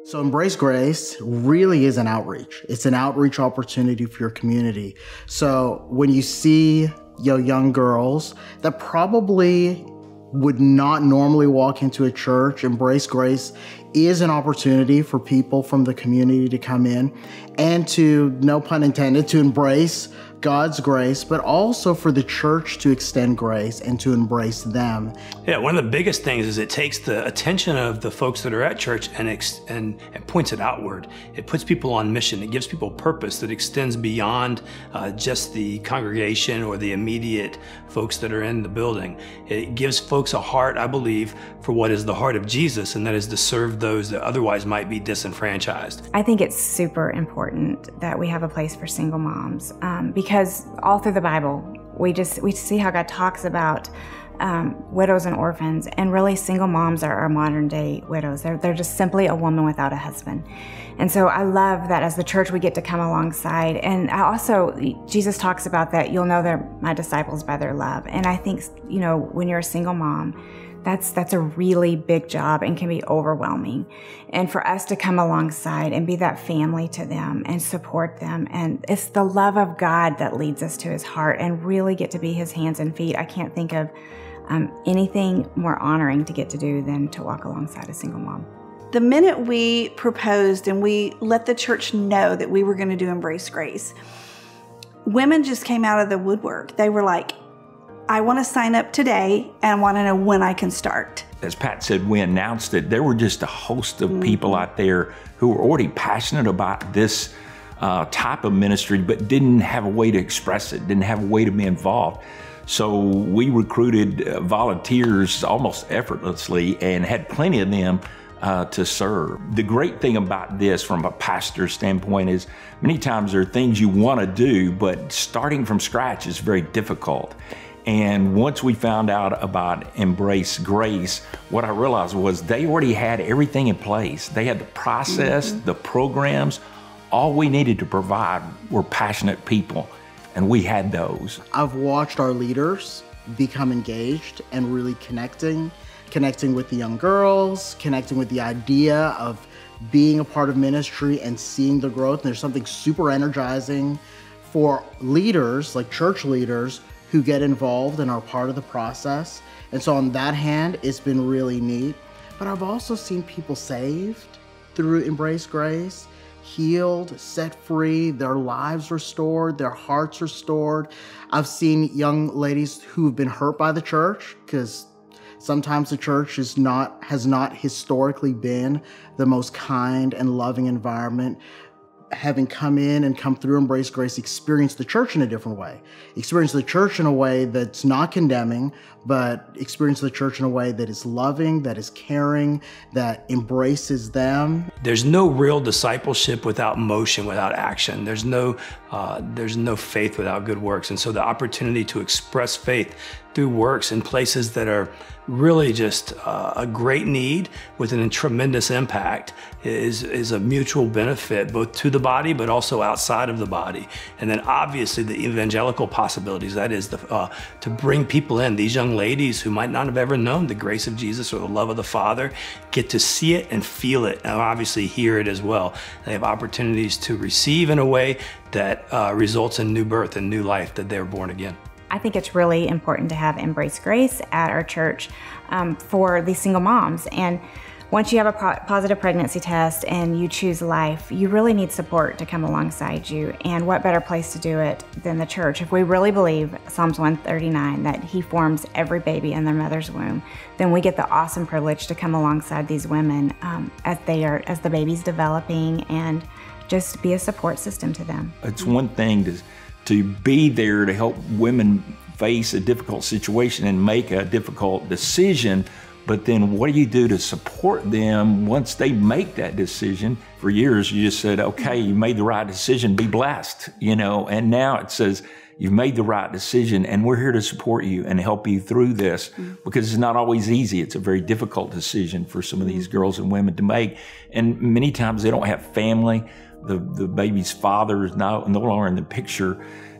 So Embrace Grace really is an outreach. It's an outreach opportunity for your community. So when you see young girls that probably would not normally walk into a church, Embrace Grace is an opportunity for people from the community to come in and to, no pun intended, to embrace God's grace, but also for the church to extend grace and to embrace them. Yeah, one of the biggest things is it takes the attention of the folks that are at church and points it outward. It puts people on mission. It gives people purpose that extends beyond just the congregation or the immediate folks that are in the building. It gives folks a heart, I believe, for what is the heart of Jesus, and that is to serve those that otherwise might be disenfranchised. I think it's super important that we have a place for single moms because all through the Bible, we see how God talks about widows and orphans, and really single moms are our modern day widows. They're just simply a woman without a husband. And so I love that as the church we get to come alongside. And I also, Jesus talks about that, you'll know they're my disciples by their love. And I think, when you're a single mom, that's a really big job and can be overwhelming. And for us to come alongside and be that family to them and support them. And it's the love of God that leads us to his heart and really get to be his hands and feet. I can't think of anything more honoring to get to do than to walk alongside a single mom. The minute we proposed and we let the church know that we were going to do Embrace Grace, women just came out of the woodwork. They were like, I want to sign up today and want to know when I can start. As Pat said, we announced it. There were just a host of people out there who were already passionate about this type of ministry, but didn't have a way to express it, didn't have a way to be involved. So we recruited volunteers almost effortlessly and had plenty of them to serve. The great thing about this from a pastor's standpoint is many times there are things you want to do, but starting from scratch is very difficult. And once we found out about Embrace Grace, what I realized was they already had everything in place. They had the process, the programs. All we needed to provide were passionate people, and we had those. I've watched our leaders become engaged and really connecting with the young girls, connecting with the idea of being a part of ministry and seeing the growth. And there's something super energizing for leaders, like church leaders, who get involved and are part of the process. And so on that hand, it's been really neat. But I've also seen people saved through Embrace Grace, healed, set free, their lives restored, their hearts restored. I've seen young ladies who've been hurt by the church, because sometimes the church has not historically been the most kind and loving environment. Having come in and come through Embrace Grace, experience the church in a different way. Experience the church in a way that's not condemning, but experience the church in a way that is loving, that is caring, that embraces them. There's no real discipleship without motion, without action. There's no faith without good works. And so the opportunity to express faith through works in places that are really just a great need with a tremendous impact is a mutual benefit, both to the body, but also outside of the body. And then obviously the evangelical possibilities, that is to bring people in, these young ladies who might not have ever known the grace of Jesus or the love of the Father, get to see it and feel it, and obviously hear it as well. They have opportunities to receive in a way that results in new birth and new life, that they're born again. I think it's really important to have Embrace Grace at our church for these single moms. And once you have a positive pregnancy test and you choose life, you really need support to come alongside you. And what better place to do it than the church? If we really believe Psalms 139, that he forms every baby in their mother's womb, then we get the awesome privilege to come alongside these women as the baby's developing and just be a support system to them. It's one thing to be there to help women face a difficult situation and make a difficult decision, but then what do you do to support them once they make that decision? For years, you just said, okay, you made the right decision, be blessed, and now it says, you've made the right decision and we're here to support you and help you through this, because it's not always easy. It's a very difficult decision for some of these girls and women to make. And many times they don't have family. The baby's father is no longer in the picture.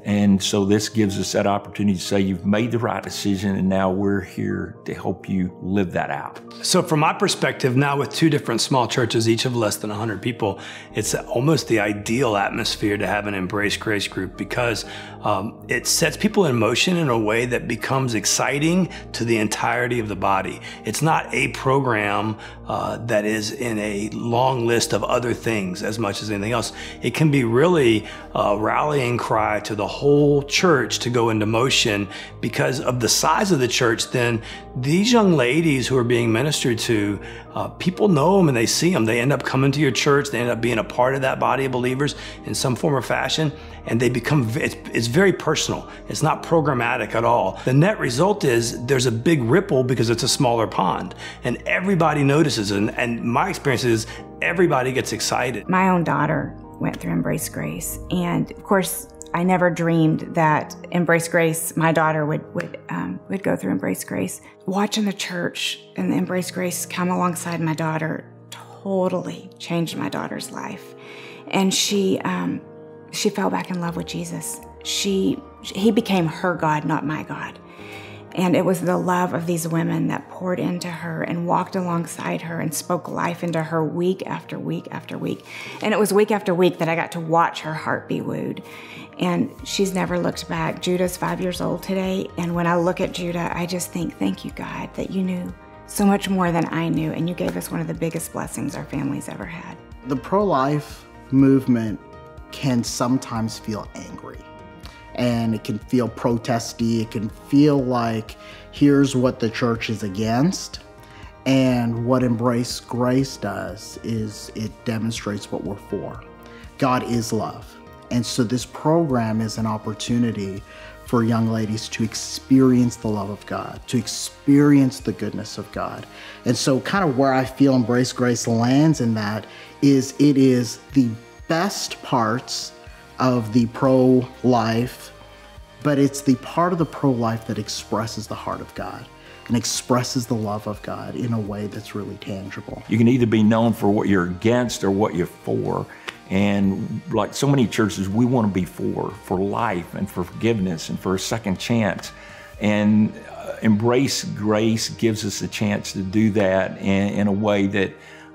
And so this gives us that opportunity to say you've made the right decision, and now we're here to help you live that out. So from my perspective, now with 2 different small churches, each of less than 100 people, it's almost the ideal atmosphere to have an Embrace Grace group, because it sets people in motion in a way that becomes exciting to the entirety of the body. It's not a program that is in a long list of other things as much as anything else. It can be really a rallying cry to the whole church to go into motion. Because of the size of the church, then these young ladies who are being ministered to, people know them and they see them. They end up coming to your church. They end up being a part of that body of believers in some form or fashion, and they become, it's very personal. It's not programmatic at all. The net result is there's a big ripple because it's a smaller pond, and everybody notices, and my experience is everybody gets excited. My own daughter went through Embrace Grace, and of course, I never dreamed that Embrace Grace, my daughter would go through Embrace Grace. Watching the church and the Embrace Grace come alongside my daughter totally changed my daughter's life. And she fell back in love with Jesus. He became her God, not my God. And it was the love of these women that poured into her and walked alongside her and spoke life into her week after week after week. And it was week after week that I got to watch her heart be wooed. And she's never looked back. Judah's 5 years old today. And when I look at Judah, I just think, thank you, God, that you knew so much more than I knew. And you gave us one of the biggest blessings our family's ever had. The pro-life movement can sometimes feel angry. And it can feel protesty. It can feel like, here's what the church is against. And what Embrace Grace does is it demonstrates what we're for. God is love. And so this program is an opportunity for young ladies to experience the love of God, to experience the goodness of God. And so kind of where I feel Embrace Grace lands in that is it is the best parts of the pro-life, but it's the part of the pro-life that expresses the heart of God and expresses the love of God in a way that's really tangible. You can either be known for what you're against or what you're for. And like so many churches, we want to be for life and for forgiveness and for a second chance. And Embrace Grace gives us a chance to do that in a way that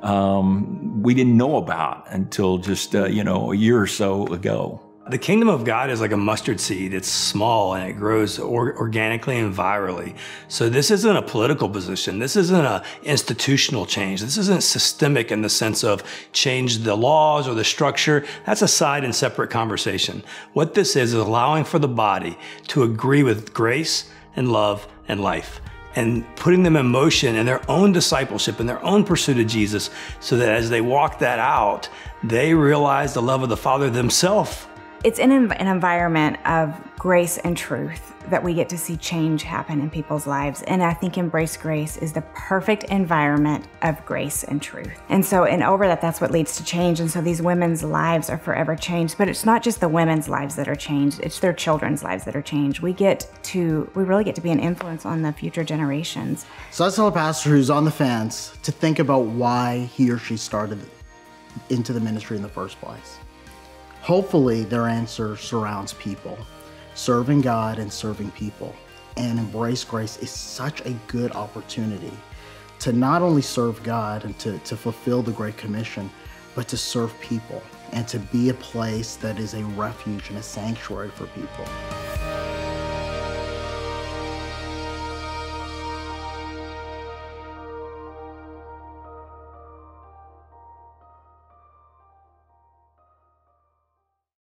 we didn't know about until just a year or so ago. The kingdom of God is like a mustard seed. It's small and it grows organically and virally. So this isn't a political position. This isn't an institutional change. This isn't systemic in the sense of change the laws or the structure. That's a side and separate conversation. What this is allowing for the body to agree with grace and love and life, and putting them in motion in their own discipleship, in their own pursuit of Jesus, so that as they walk that out, they realize the love of the Father themselves. It's in an environment of grace and truth that we get to see change happen in people's lives. And I think Embrace Grace is the perfect environment of grace and truth. And so, over that's what leads to change. And so these women's lives are forever changed. But it's not just the women's lives that are changed, it's their children's lives that are changed. We really get to be an influence on the future generations. So I tell a pastor who's on the fence to think about why he or she started into the ministry in the first place. Hopefully their answer surrounds people, serving God and serving people. And Embrace Grace is such a good opportunity to not only serve God and to fulfill the Great Commission, but to serve people and to be a place that is a refuge and a sanctuary for people.